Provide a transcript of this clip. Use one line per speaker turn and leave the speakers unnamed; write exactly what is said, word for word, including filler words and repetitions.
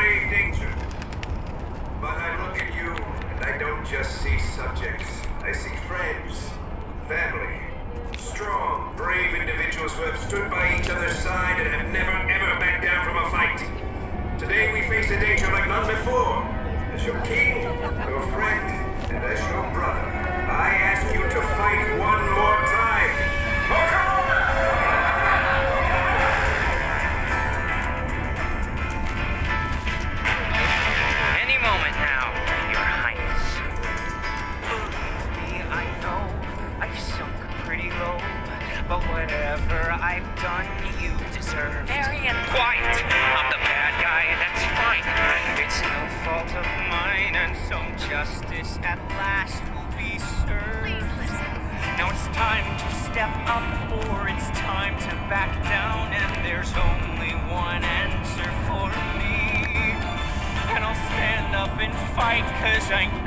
grave danger. But I look at you, and I don't just see subjects. I see friends, family, strong, brave individuals who have stood by each other's side and have never, ever backed down from a fight. Today we face a danger like none before. As your king, your friend, and as your brother, I ask you to fight one more time. Mokoda!
Any moment now, Your Highness. Believe me, I know I've sunk pretty low, but whatever I've done, you deserve. Varian, quiet! I'm the bad guy, that's fine. It's no fault of mine, and some justice at last will be served.
Please listen.
Now it's time to step up, or it's time to back down, and there's only one answer for me. And I'll stand up and fight, cause I